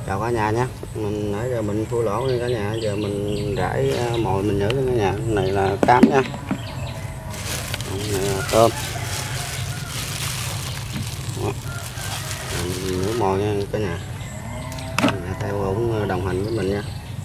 Chào cả nhà nhé. Mình nãy giờ mình thua lỗ nha cả nhà. Giờ mình rải mồi mình nhớ cả nhà. Này là cám nha. Này là tôm. Mình nướng mồi nha cả nhà. Theo ổng đồng hành với mình nha.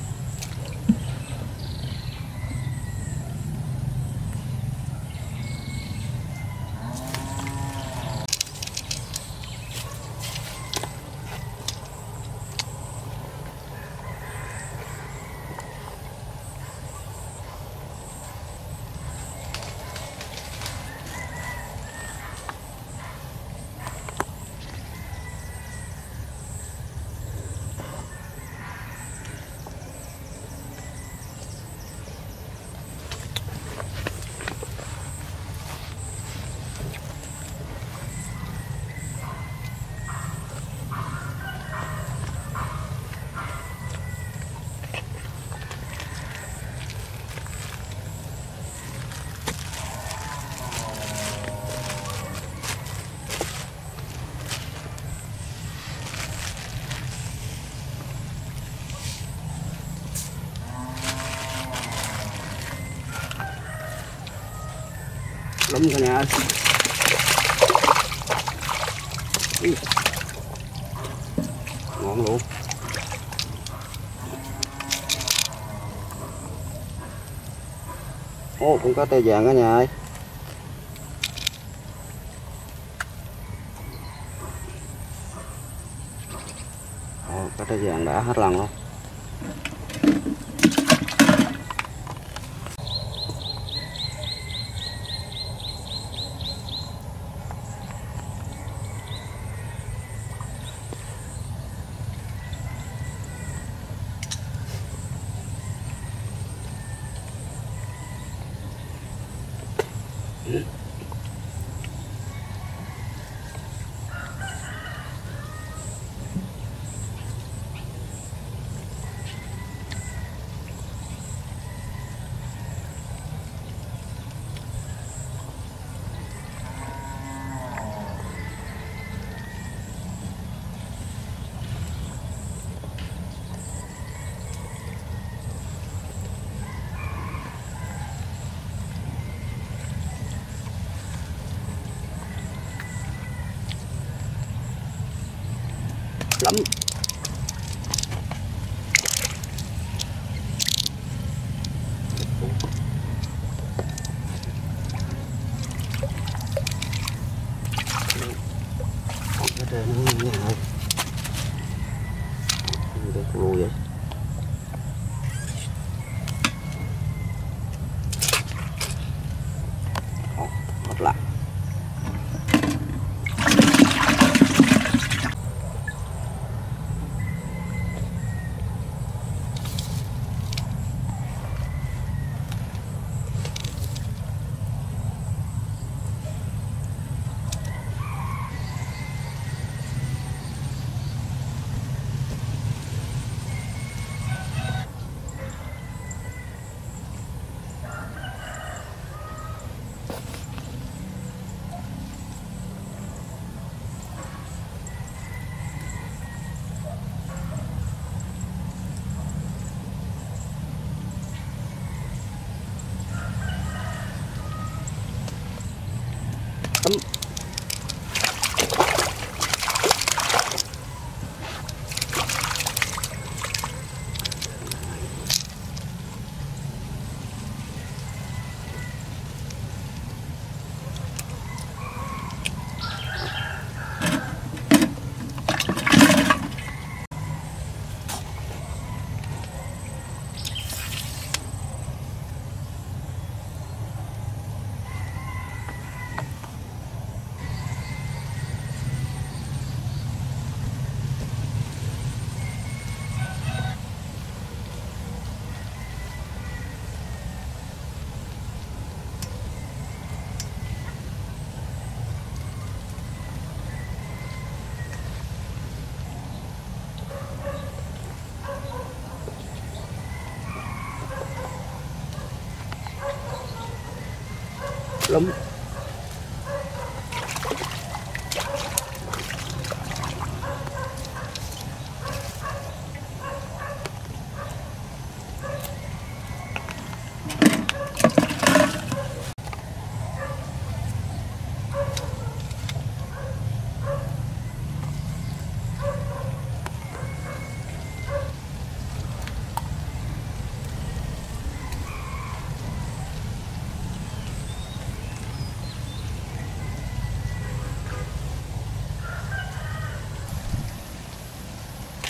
Lắm cả nhà ơi. Ngon luôn. Ô, con cá tê vàng cả nhà ơi. Cá tê vàng đã hết lần luôn. Lắm. Cái trên nó như thế này. Được lùi vậy. Mất lại. Lắm.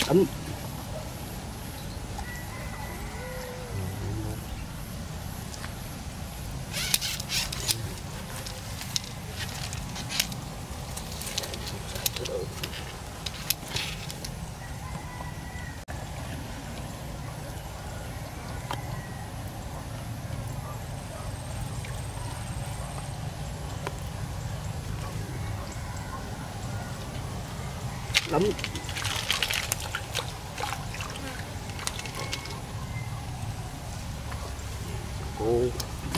Ấm. Lắm. Cô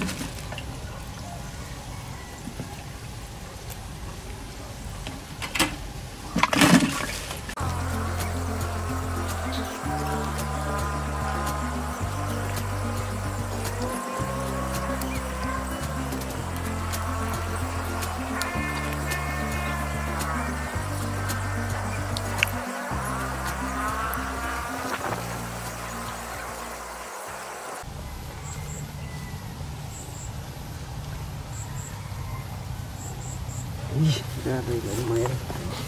ra đây lại mẹ đây.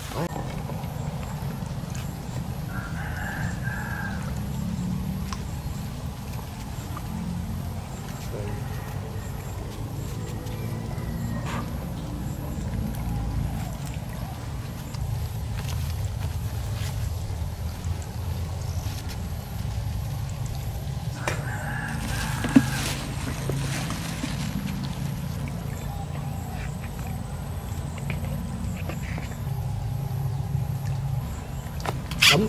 Ấm.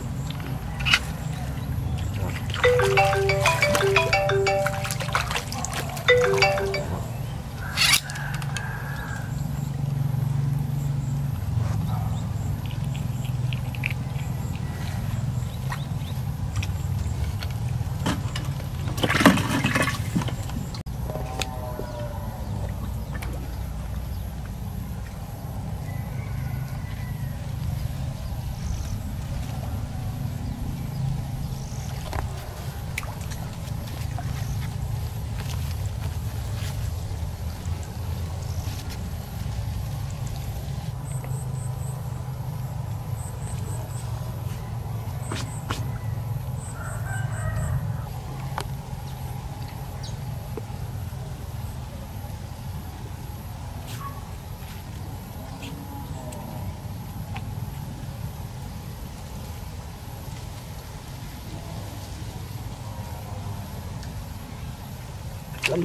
Lắm.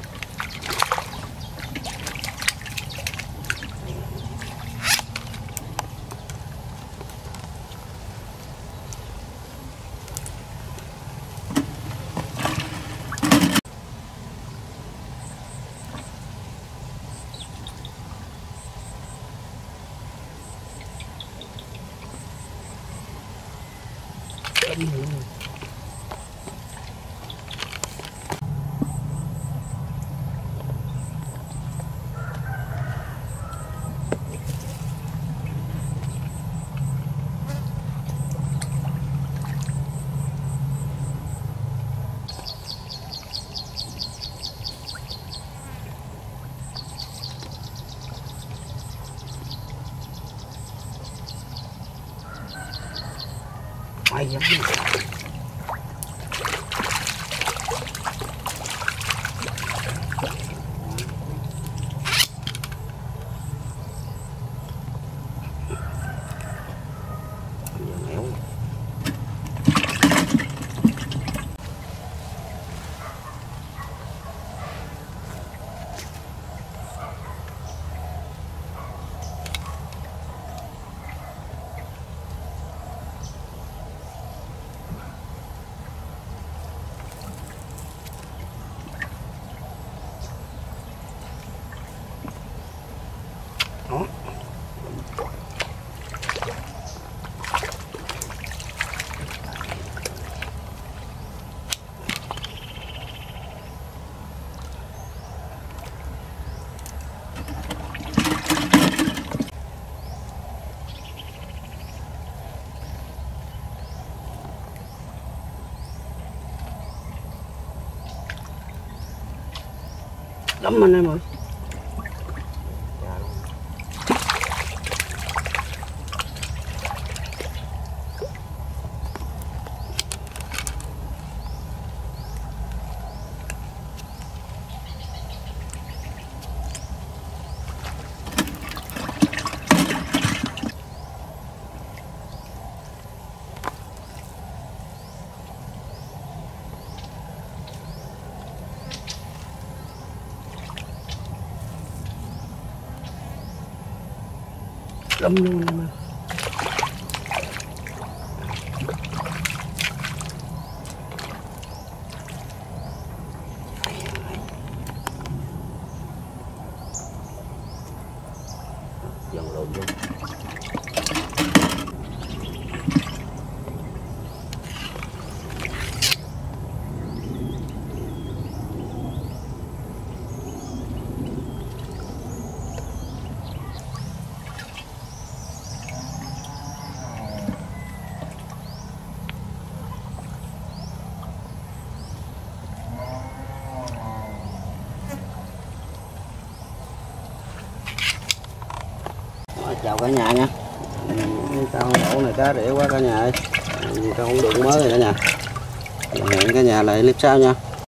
Ai dám. Đó. Lắm anh em ơi. lắm luôn. Dần lộn luôn. Chào cả nhà nha. Tao đổ này cá rỉa quá cả nhà ơi. Tao không đụng mới rồi cả nhà. Hẹn cả nhà lại clip sau nha.